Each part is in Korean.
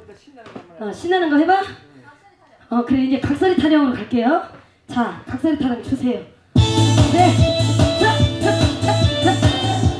신나는 거 해봐? 그래, 이제 각설이 타령으로 갈게요. 자, 각설이 타령 주세요. 네. 자, 자, 자, 자.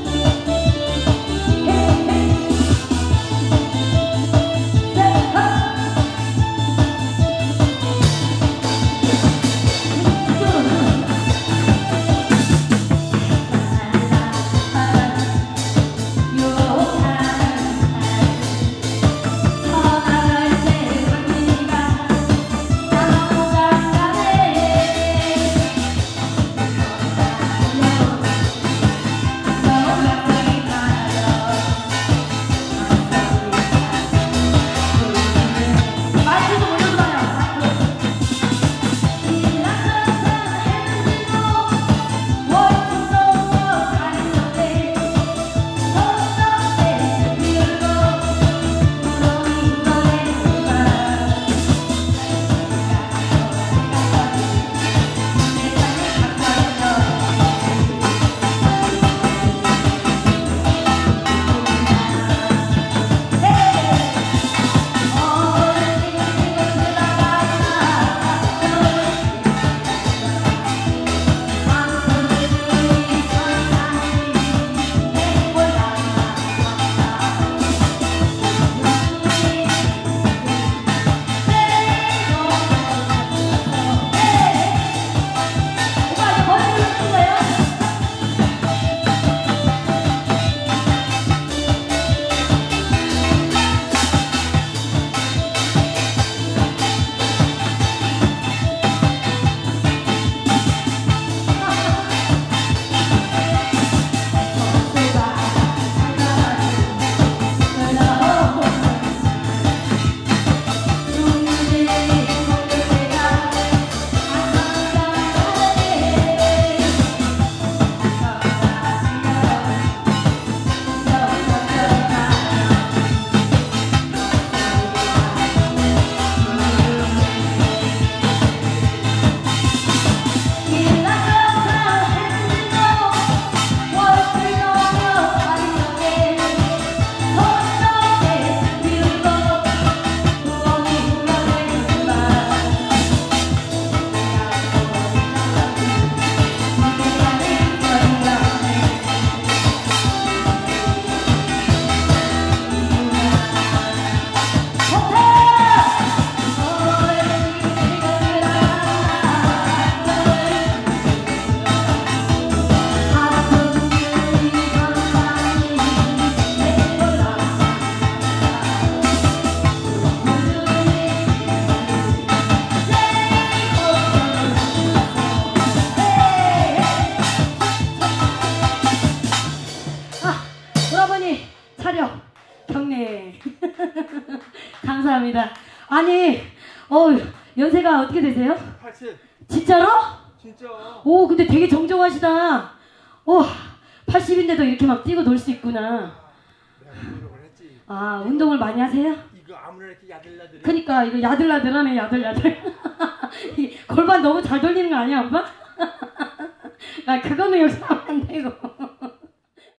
감사합니다. 아니, 연세가 어떻게 되세요? 80. 진짜로? 진짜. 오, 근데 되게 정정하시다. 80인데도 이렇게 막 뛰고 놀 수 있구나. 내가 운동을 했지. 아, 운동을 많이 하세요? 이거 아무나 이렇게 야들야들. 그러니까 이거 야들야들하네, 야들야들. 골반 너무 잘 돌리는 거 아니야, 오빠? 아, 그거는 여기서 하면 안 되고.